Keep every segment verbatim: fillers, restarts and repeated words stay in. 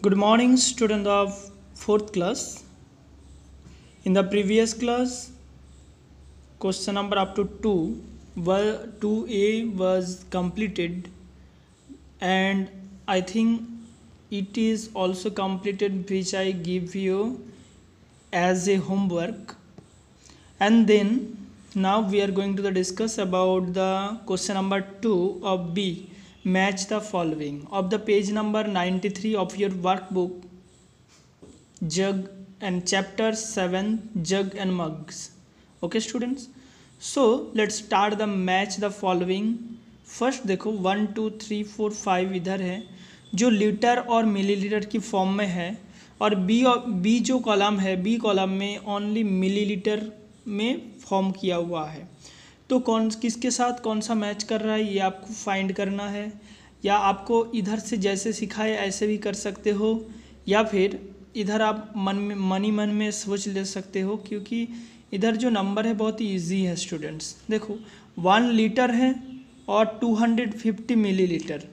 Good morning, student of fourth class. In the previous class, question number up to two, well, two A was completed, and I think it is also completed, which I give you as a homework. And then now we are going to the discuss about the question number two of B. Match the following of the page number ninety-three of your workbook, jug and chapter seven, jug and mugs. Okay students, so let's start the match the following. First देखो one two three four five इधर है जो litre और millilitre की form में है, और B और बी जो कॉलम है, बी कॉलम में ओनली मिलीलीटर में फॉर्म किया हुआ है। तो कौन किसके साथ कौन सा मैच कर रहा है ये आपको फाइंड करना है, या आपको इधर से जैसे सिखाए ऐसे भी कर सकते हो, या फिर इधर आप मन में मन ही मन में सोच ले सकते हो, क्योंकि इधर जो नंबर है बहुत ही ईजी है स्टूडेंट्स। देखो वन लीटर है और two hundred fifty millilitre.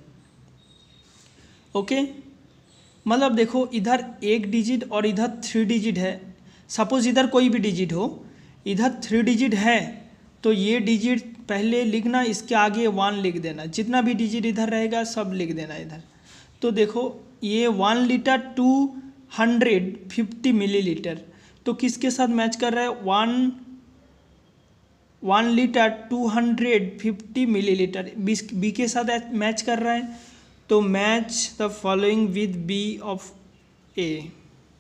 Okay, मतलब देखो इधर एक डिजिट और इधर थ्री डिजिट है। सपोज इधर कोई भी डिजिट हो, इधर थ्री डिजिट है तो ये डिजिट पहले लिखना, इसके आगे वन लिख देना, जितना भी डिजिट इधर रहेगा सब लिख देना इधर। तो देखो ये one litre two hundred fifty millilitre, तो किसके साथ मैच कर रहा है? One one litre two hundred fifty millilitre B के साथ मैच कर रहा है। तो match the following with B of A.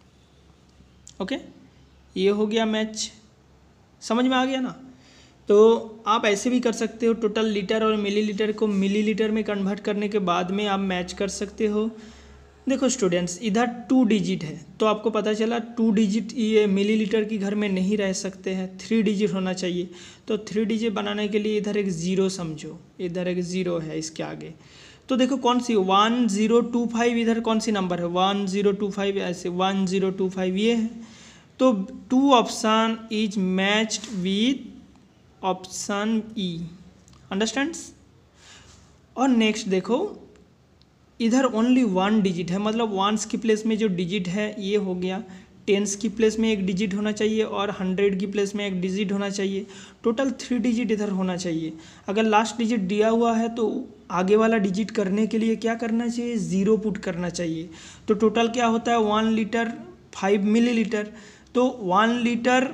Okay, ये हो गया मैच, समझ में आ गया ना। तो आप ऐसे भी कर सकते हो, टोटल लीटर और मिलीलीटर को मिलीलीटर में कन्वर्ट करने के बाद में आप मैच कर सकते हो। देखो स्टूडेंट्स इधर टू डिजिट है तो आपको पता चला टू डिजिट ये मिलीलीटर की घर में नहीं रह सकते हैं, थ्री डिजिट होना चाहिए। तो थ्री डिजिट बनाने के लिए इधर एक ज़ीरो समझो, इधर एक ज़ीरो है इसके आगे। तो देखो कौन सी वन ज़ीरो टू फाइव, इधर कौन सी नंबर है? वन ज़ीरो टू फाइव, ऐसे वन ज़ीरो टू फाइव ये है। तो two option is matched with option E, understands. और नेक्स्ट देखो इधर ओनली वन डिजिट है, मतलब वंस की प्लेस में जो डिजिट है ये हो गया, टेंस की प्लेस में एक डिजिट होना चाहिए और हंड्रेड की प्लेस में एक डिजिट होना चाहिए। टोटल थ्री डिजिट इधर होना चाहिए। अगर लास्ट डिजिट दिया हुआ है तो आगे वाला डिजिट करने के लिए क्या करना चाहिए? ज़ीरो पुट करना चाहिए। तो टोटल क्या होता है? One litre five millilitre. तो वन लीटर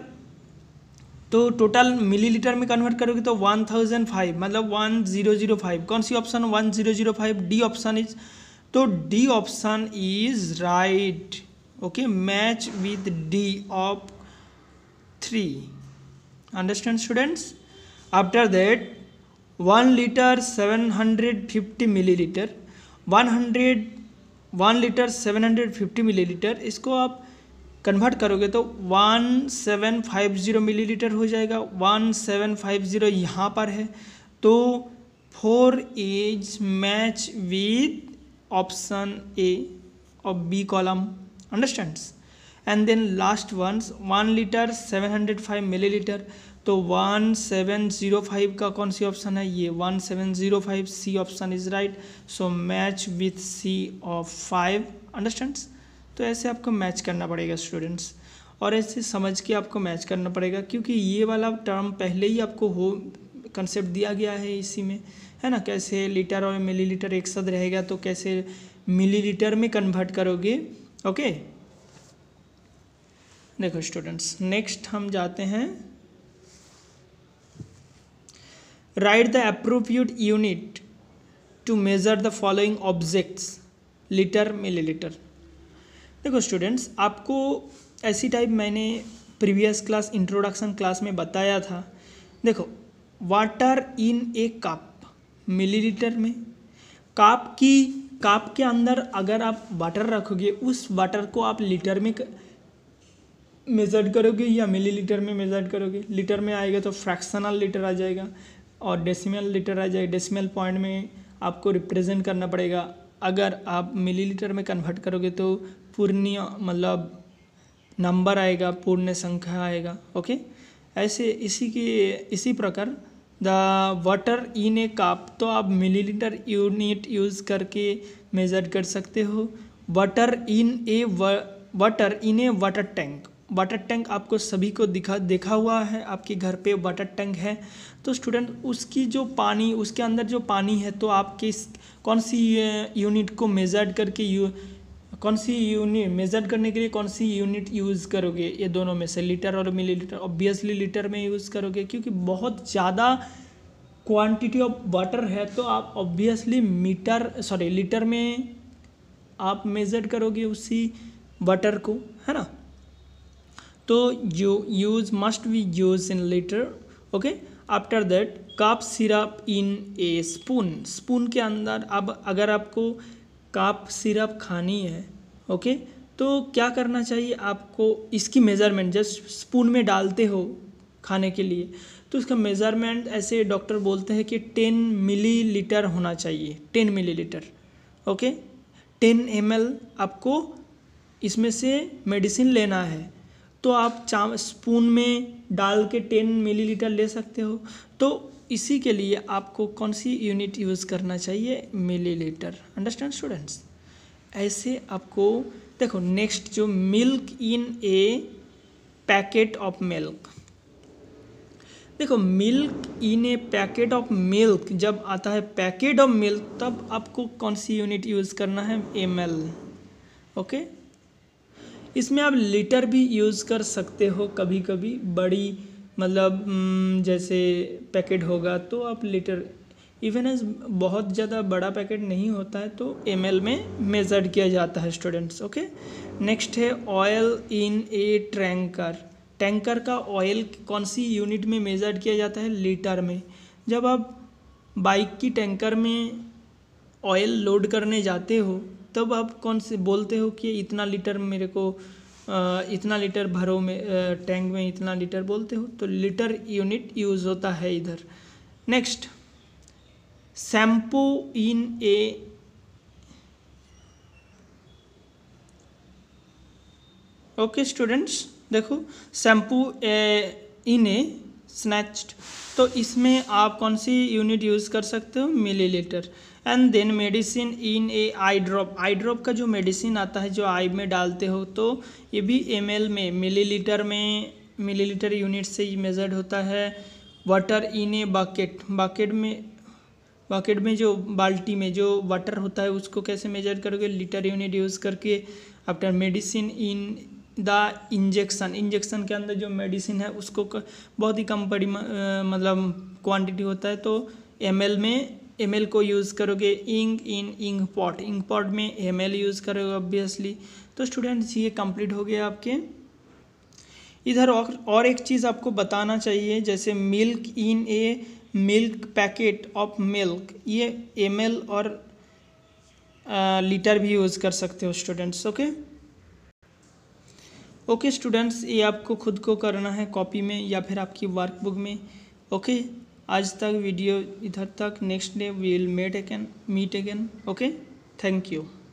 तो टोटल मिलीलीटर में कन्वर्ट करोगे तो वन थाउजेंड फाइव, मतलब वन ज़ीरो ज़ीरो फाइव। कौन सी option? One zero zero five, D option is. तो D option is right. Okay, match with D of three, understand students. After that one litre seven hundred fifty millilitre, one hundred one litre seven hundred fifty millilitre, इसको आप convert करोगे तो one seven five zero millilitre हो जाएगा। One seven five zero यहाँ पर है, तो four is match with option A of B column, understands. And then last once one litre seven hundred five millilitre, तो वन सेवन ज़ीरो फाइव का कौन सी ऑप्शन है? ये one seven zero five, C option is right. So match with C of five, understands. तो ऐसे आपको match करना पड़ेगा स्टूडेंट्स, और ऐसे समझ के आपको मैच करना पड़ेगा, क्योंकि ये वाला टर्म पहले ही आपको हो कंसेप्ट दिया गया है इसी में, है ना। कैसे लीटर और मिलीलीटर एक साथ रहेगा तो कैसे मिलीलीटर में कन्वर्ट करोगे। ओके, देखो स्टूडेंट्स नेक्स्ट हम जाते हैं, write the appropriate unit to measure the following objects, litre millilitre. देखो स्टूडेंट्स आपको ऐसी टाइप मैंने प्रीवियस क्लास इंट्रोडक्शन क्लास में बताया था। देखो water in a cup millilitre में, कप की कप के अंदर अगर आप वाटर रखोगे उस वाटर को आप लीटर में मेजर करोगे या मिलीलीटर में मेजर करोगे। लीटर में आएगा तो फ्रैक्शनल लीटर आ जाएगा और डेसिमल लीटर आ जाएगा। डेसिमल पॉइंट में आपको रिप्रेजेंट करना पड़ेगा। अगर आप मिलीलीटर में कन्वर्ट करोगे तो पूर्ण मतलब नंबर आएगा, पूर्ण संख्या आएगा। ओके, ऐसे इसी के इसी प्रकार the water in a cup, तो आप मिलीलीटर यूनिट यूज़ करके मेजर कर सकते हो। Water in a water in a water tank. Water tank आपको सभी को दिखा देखा हुआ है, आपके घर पे वाटर टैंक है। तो स्टूडेंट उसकी जो पानी, उसके अंदर जो पानी है, तो आप किस कौन सी यूनिट को मेजर करके यू कौन सी यूनिट मेजर करने के लिए कौन सी यूनिट यूज़ करोगे? ये दोनों में से लीटर और मिलीलीटर। ऑब्वियसली लीटर में यूज़ करोगे, क्योंकि बहुत ज़्यादा क्वांटिटी ऑफ वाटर है, तो आप ऑब्वियसली मीटर सॉरी लीटर में आप मेजर करोगे उसी वाटर को, है ना। तो you use must be use in litre. Okay, after that cup syrup in a spoon. Spoon के अंदर अब अगर आपको कप सिरप खानी है, ओके, तो क्या करना चाहिए आपको? इसकी मेज़रमेंट जस्ट स्पून में डालते हो खाने के लिए, तो इसका मेज़रमेंट ऐसे डॉक्टर बोलते हैं कि टेन मिलीलीटर होना चाहिए। Ten millilitre, okay, ten M L आपको इसमें से मेडिसिन लेना है, तो आप चा स्पून में डाल के टेन मिलीलीटर ले सकते हो। तो इसी के लिए आपको कौन सी यूनिट यूज़ करना चाहिए? मिलीलीटर। Understand students? ऐसे आपको देखो, नेक्स्ट जो milk in a packet of milk. देखो, milk in a packet of milk जब आता है पैकेट ऑफ मिल्क, तब आपको कौन सी यूनिट यूज़ करना है? M L. ओके, इसमें आप लीटर भी यूज़ कर सकते हो कभी कभी, बड़ी मतलब जैसे पैकेट होगा तो आप लीटर, इवन एज बहुत ज़्यादा बड़ा पैकेट नहीं होता है तो एम एल में मेजर किया जाता है स्टूडेंट्स। ओके, नेक्स्ट है oil in a tanker. Tanker का ऑयल कौन सी यूनिट में मेजर किया जाता है? लीटर में। जब आप बाइक की टैंकर में ऑयल लोड करने जाते हो, तब आप कौन से बोलते हो कि इतना लीटर मेरे को आ, इतना लीटर भरो में टैंक में इतना लीटर बोलते हो, तो लीटर यूनिट यूज़ होता है इधर। Next, shampoo in a okay students, देखो शैम्पू इन ए स्नैच्ड, तो इसमें आप कौन सी यूनिट यूज़ कर सकते हो? Millilitre. And then medicine in a eye drop. Eye drop का जो मेडिसिन आता है जो आई में डालते हो, तो ये भी एम एल में, मिलीलीटर में, मिलीलीटर यूनिट से ही मेजर्ड होता है। Water in a bucket. Bucket में बकेट में जो बाल्टी में जो वाटर होता है उसको कैसे मेजर करोगे? लीटर यूनिट यूज़ करके। After medicine in the injection. Injection के अंदर जो मेडिसिन है उसको बहुत ही कम पड़ी मतलब क्वांटिटी होता है, तो एम एल में एम एल को यूज़ करोगे। Ink in ink pot. Ink pot में एम एल यूज़ करोगे ऑब्वियसली। तो स्टूडेंट्स ये कंप्लीट हो गया आपके। इधर और, और एक चीज़ आपको बताना चाहिए, जैसे milk in a milk packet of milk, ये एम एल और आ, लीटर भी यूज़ कर सकते हो स्टूडेंट्स। ओके ओके स्टूडेंट्स, ये आपको खुद को करना है कॉपी में या फिर आपकी वर्कबुक में। ओके, आज तक वीडियो इधर तक। Next day we will met again meet again. Okay, thank you.